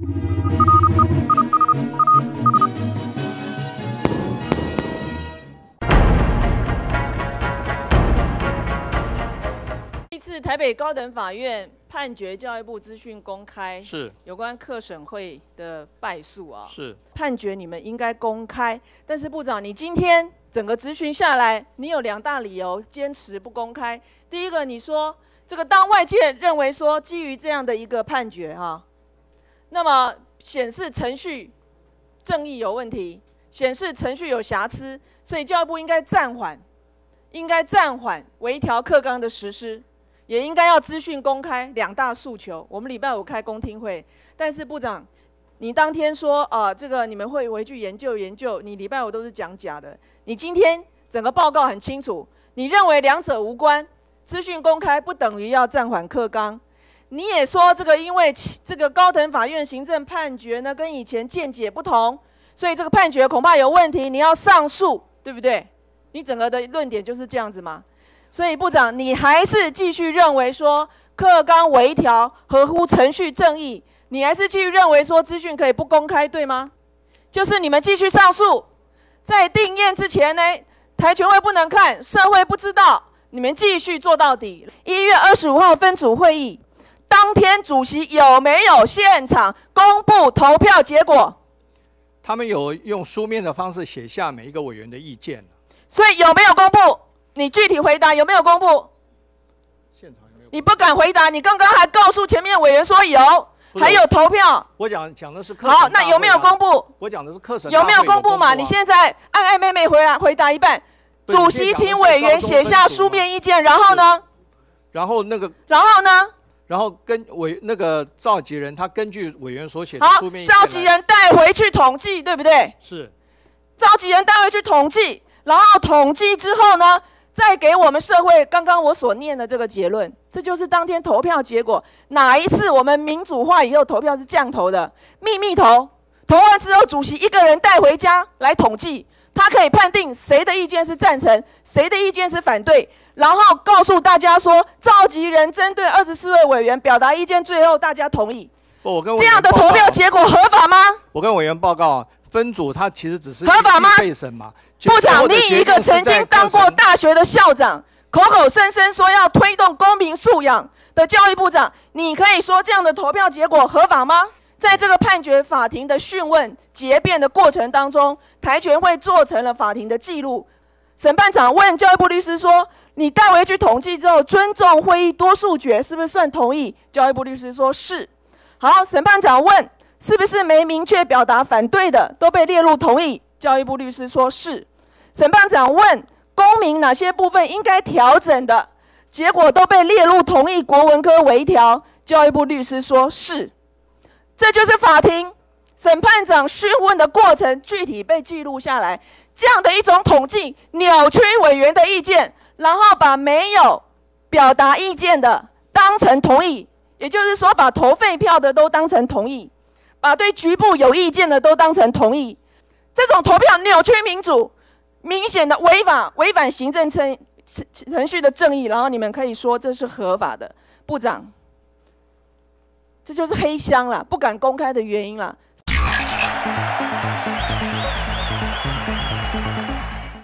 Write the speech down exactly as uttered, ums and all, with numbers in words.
这次台北高等法院判决教育部资讯公开， 是有关课审会的败诉啊， 是判决你们应该公开，但是部长，你今天整个质询下来，你有两大理由坚持不公开。第一个，你说这个当外界认为说基于这样的一个判决哈、啊，那么显示程序正义有问题，显示程序有瑕疵，所以教育部应该暂缓，应该暂缓微调课纲的实施。也应该要资讯公开，两大诉求。我们礼拜五开公听会，但是部长，你当天说啊、呃，这个你们会回去研究研究，你礼拜五都是讲假的。你今天整个报告很清楚，你认为两者无关，资讯公开不等于要暂缓课纲。你也说这个因为这个高等法院行政判决呢跟以前见解不同，所以这个判决恐怕有问题，你要上诉，对不对？你整个的论点就是这样子吗？所以部长，你还是继续认为说课纲微调合乎程序正义，你还是继续认为说资讯可以不公开，对吗？就是你们继续上诉，在定验之前呢，台全会不能看，社会不知道，你们继续做到底。一月二十五号分组会议当天，主席有没有现场公布投票结果？ 他们有用书面的方式写下每一个委员的意见， 所以有没有公布？你具体回答有没有公布？ 现场有没有？ 你不敢回答，你刚刚还告诉前面委员说有，还有投票。 我讲讲的是课审。 好，那有没有公布？ 我讲的是课审。 有没有公布嘛？啊、你现在按按妹妹回答回答一半。主席请委员写下书面意见，然后呢？ 然后那个。 然后呢？ 然后跟委那个召集人，他根据委员所写的书面意见。好，召集人带回去统计，对不对？ 是。 召集人带回去统计，然后统计之后呢？再给我们社会刚刚我所念的这个结论，这就是当天投票结果。哪一次我们民主化以后投票是这样投的？秘密投，投完之后主席一个人带回家来统计，他可以判定谁的意见是赞成，谁的意见是反对，然后告诉大家说，召集人针对二十四位委员表达意见，最后大家同意。 我跟这样的投票结果合法吗？ 我跟委员报告，分组他其实只是合法吗？ 备审嘛。 部长，你一个曾经当过大学的校长，口口声声说要推动公民素养的教育部长，你可以说这样的投票结果合法吗？在这个判决法庭的讯问、结辩的过程当中，台全会做成了法庭的记录。审判长问教育部律师说：“你带回去统计之后，尊重会议多数决，是不是算同意？”教育部律师说是。好，审判长问：“是不是没明确表达反对的都被列入同意？”教育部律师说是。审判长问公民哪些部分应该调整的，结果都被列入同意国文科微调。教育部律师说是。这就是法庭审判长讯问的过程，具体被记录下来。这样的一种统计，扭曲委员的意见，然后把没有表达意见的当成同意，也就是说，把投废票的都当成同意，把对局部有意见的都当成同意。这种投票扭曲民主，明显的违法，违反行政程程序的正义，然后你们可以说这是合法的，部长，这就是黑箱啦，不敢公开的原因啦。